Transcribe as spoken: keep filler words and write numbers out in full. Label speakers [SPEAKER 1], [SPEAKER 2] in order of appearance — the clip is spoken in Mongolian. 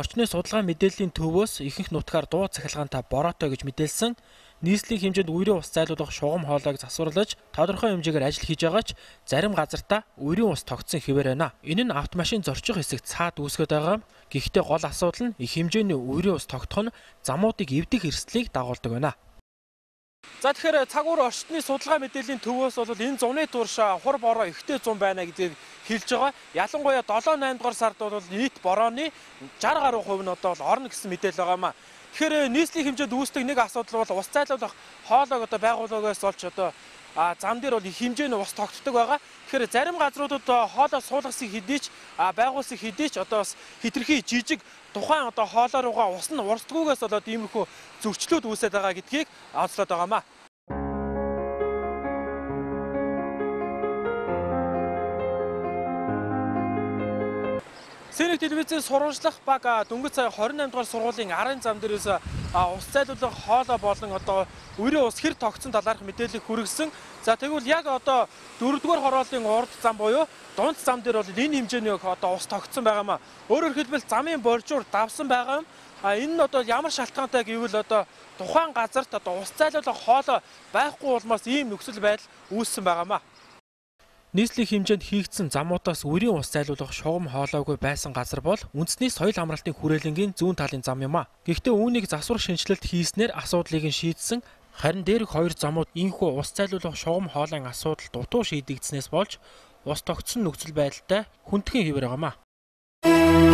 [SPEAKER 1] орчны судалгаа мэдээллийн төвөөс ихэнх нутгаар дуу цахилгаантай бороотой гэж мэдээлсэн. Нийслэлийн хэмжээнд үерийн ус зайлуулах шугам хоолойг засварлаж тодорхой хэмжээгээр ажил хийж байгаа ч зарим газартаа үерийн ус тогтсон хэвээр байна. Энэ нь автомашин зорчих хэсэгт цаад үүсгэж байгаа. Гэхдээ гол асуудал нь их хэмжээний үерийн ус тогтох нь замуудыг эвдэх эрсдлийг дагуулдаг байна. За тэгэхээр цагуур орчны судалгаа мэдээллийн төвөөс бол энэ зуны турш хур бороо ихтэй зун байна гэдгийг хэлж байгаа. Ялангуяа долоо наймд дугаар сард бол нийт борооны шарх гаруй хувь нь одоо орно гэсэн мэдээлэл байгаамаа. Тэгэхээр нийслэлийн хэмжээнд үүсдэг нэг асуудал бол ус зайлуулах хоолойг одоо байгууллагаас болж одоо зам дээр бол их хэмжээний ус тогтдог байгаа. Тэгэхээр зарим газруудад хоолой суулгасыг хэдий ч байгуулсыг хэдий ч одоо бас хитрхи жижиг тухайн одоо хоолой руугаа ус нь урсдгүйгээс болоод иймэрхүү зөрчлүүд үүсээд байгаа гэдгийг онцлоод байгаамаа. Сэнэг телевизийн сурвалжлах баг дөнгөж сая хорин наймд дугаар сургуулийн арын зам дээрээс ус зайлуулах хоолой болон одоо үерийн ус хэр тогтсон талаарх мэдээлэл хүргэсэн. За тэгвэл яг одоо дөрөвдүгээр хорооллын урд зам буюу дунд зам дээр бол энэ хэмжээний одоо ус тогтсон байгаамаа. Өөрөөр хэлбэл замын боржуур давсан байгаа юм. А энэ нь одоо ямар шалтгаантай гэвэл одоо тухайн газарт одоо ус зайлуулах хоолой байхгүй улмаас ийм нөхцөл байдал үүссэн байгаамаа. Нийслэлийн хэмжээнд хийгдсэн замуудаас үерийн ус зайлуулах шугам хоолойгүй байсан газар бол үндэсний соёл амралтын хүрээлэнгийн зүүн талын зам юм а. Гэхдээ үүнийг засвар шинжилэлт хийснээр асуудлыг нь шийдсэн. Харин дээрх хоёр замууд инхүү ус зайлуулах шугам хоолойн асуудал дутуу шийдэгдснээс болж ус тогтсон нөхцөл байдалтай хүндхэн хэвээр байгаамаа.